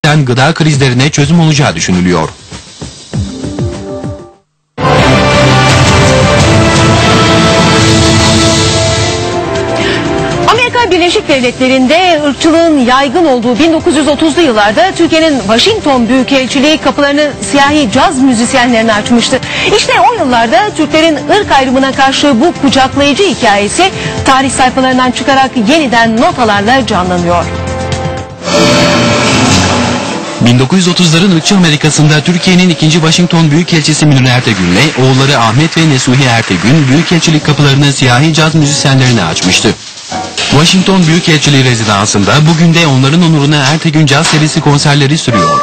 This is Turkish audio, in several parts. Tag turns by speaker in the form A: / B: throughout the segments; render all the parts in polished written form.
A: gıda krizlerine çözüm olacağı düşünülüyor.
B: Amerika Birleşik Devletleri'nde ırkçılığın yaygın olduğu 1930'lu yıllarda Türkiye'nin Washington Büyükelçiliği kapılarını siyahi caz müzisyenlerine açmıştı. İşte o yıllarda Türklerin ırk ayrımına karşı bu kucaklayıcı hikayesi tarih sayfalarından çıkarak yeniden notalarla canlanıyor.
A: 1930'ların ırkçı Amerika'sında Türkiye'nin 2. Washington Büyükelçisi Münir Ertegün'le oğulları Ahmet ve Nesuhi Ertegün Büyükelçilik kapılarını siyahi caz müzisyenlerine açmıştı. Washington Büyükelçiliği rezidansında bugün de onların onuruna Ertegün Caz serisi konserleri sürüyor.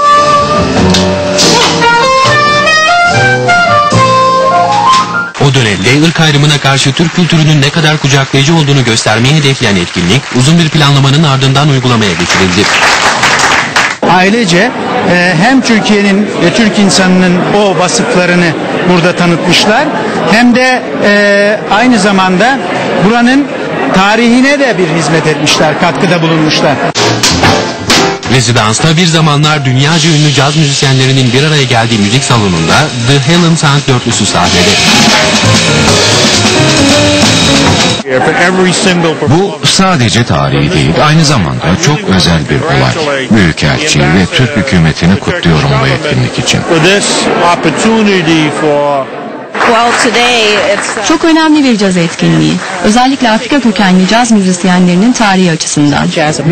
A: O dönemde ırk ayrımına karşı Türk kültürünün ne kadar kucaklayıcı olduğunu göstermeyi hedefleyen etkinlik uzun bir planlamanın ardından uygulamaya geçirildi.
C: Ailece hem Türkiye'nin ve Türk insanının o vasıflarını burada tanıtmışlar, hem de aynı zamanda buranın tarihine de bir hizmet etmişler, katkıda bulunmuşlar.
A: Rezidansta bir zamanlar dünyaca ünlü caz müzisyenlerinin bir araya geldiği müzik salonunda The Helen Sound dörtlüsü sahnede.
D: Bu sadece tarihi değil, aynı zamanda çok özel bir olay. Büyükelçiyi ve Türk hükümetini kutluyorum bu etkinlik için.
E: Çok önemli bir caz etkinliği. Özellikle Afrika kökenli caz müzisyenlerinin tarihi açısından.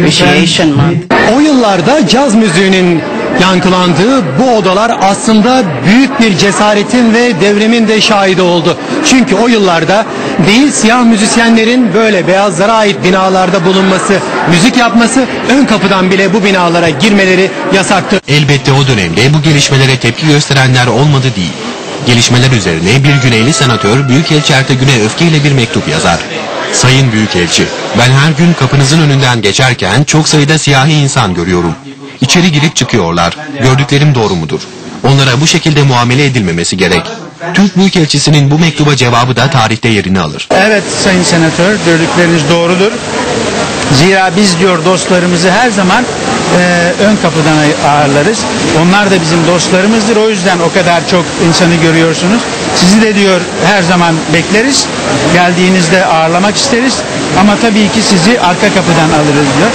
F: O yıllarda caz müziğinin yankılandığı bu odalar aslında büyük bir cesaretin ve devrimin de şahidi oldu. Çünkü o yıllarda değil siyah müzisyenlerin böyle beyazlara ait binalarda bulunması, müzik yapması, ön kapıdan bile bu binalara girmeleri yasaktı.
A: Elbette o dönemde bu gelişmelere tepki gösterenler olmadı değil. Gelişmeler üzerine bir Güneyli senatör Büyükelçi Ertegün'e öfkeyle bir mektup yazar. Sayın Büyükelçi, ben her gün kapınızın önünden geçerken çok sayıda siyahi insan görüyorum. İçeri girip çıkıyorlar. Gördüklerim doğru mudur? Onlara bu şekilde muamele edilmemesi gerek. Türk Büyükelçisi'nin bu mektuba cevabı da tarihte yerini alır.
C: Evet Sayın Senatör, gördükleriniz doğrudur. Zira biz diyor dostlarımızı her zaman ön kapıdan ağırlarız. Onlar da bizim dostlarımızdır. O yüzden o kadar çok insanı görüyorsunuz. Sizi de diyor her zaman bekleriz. Geldiğinizde ağırlamak isteriz. Ama tabii ki sizi arka kapıdan alırız diyor.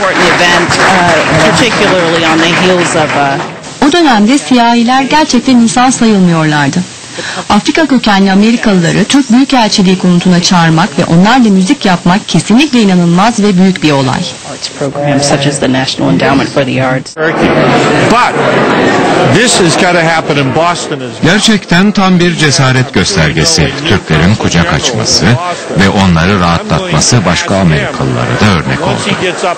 E: O dönemde siyahiler gerçekten insan sayılmıyorlardı. Afrika kökenli Amerikalıları Türk Büyükelçiliği konutuna çağırmak ve onlarla müzik yapmak kesinlikle inanılmaz ve büyük bir olay.
D: Gerçekten tam bir cesaret göstergesi. Türklerin kucak açması ve onları rahatlatması başka Amerikalılara da örnek oldu.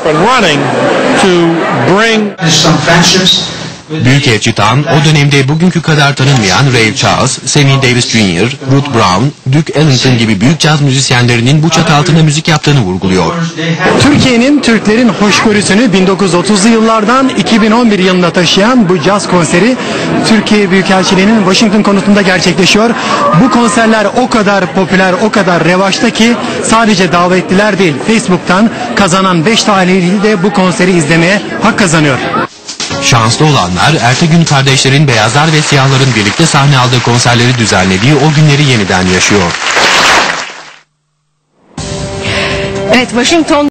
A: Büyükelçi Tan, o dönemde bugünkü kadar tanınmayan Ray Charles, Sammy Davis Jr., Ruth Brown, Duke Ellington gibi büyük caz müzisyenlerinin bu çatı altında müzik yaptığını vurguluyor.
F: Türkiye'nin Türklerin hoşgörüsünü 1930'lu yıllardan 2011 yılına taşıyan bu caz konseri Türkiye Büyükelçiliği'nin Washington konutunda gerçekleşiyor. Bu konserler o kadar popüler, o kadar revaçta ki sadece davetliler değil, Facebook'tan kazanan 5 talihli de bu konseri izlemeye hak kazanıyor.
A: Şanslı olanlar Ertegün kardeşlerin beyazlar ve siyahların birlikte sahne aldığı konserleri düzenlediği o günleri yeniden yaşıyor.
B: Evet, Washington